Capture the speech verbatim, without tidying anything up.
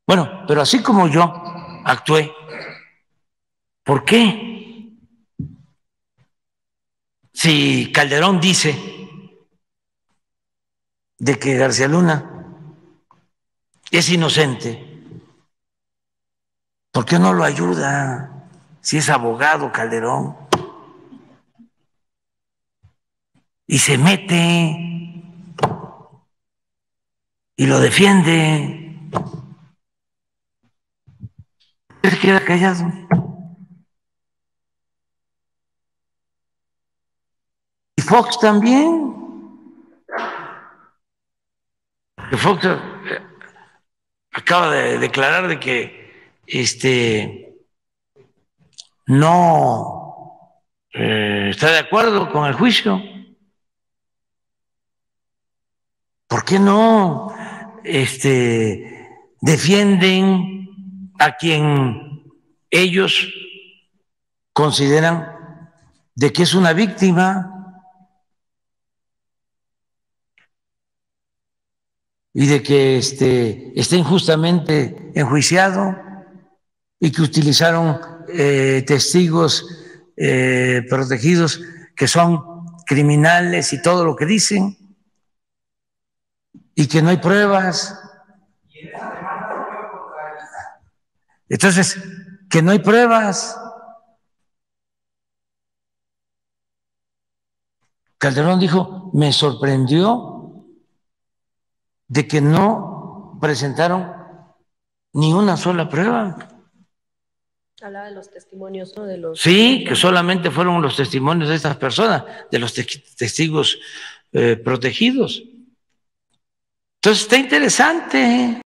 Bueno, pero así como yo actué, ¿por qué? Si Calderón dice de que García Luna es inocente, ¿por qué no lo ayuda si es abogado Calderón? Y se mete y lo defiende. Se queda callado. Y Fox también. Fox acaba de declarar de que este no eh, está de acuerdo con el juicio. ¿Por qué no este, defienden a quien ellos consideran de que es una víctima y de que este, está injustamente enjuiciado y que utilizaron eh, testigos eh, protegidos que son criminales y todo lo que dicen y que no hay pruebas? Entonces, que no hay pruebas. Calderón dijo, me sorprendió de que no presentaron ni una sola prueba. Hablaba de los testimonios, ¿no? De los sí, que solamente fueron los testimonios de estas personas, de los te testigos eh, protegidos. Entonces está interesante.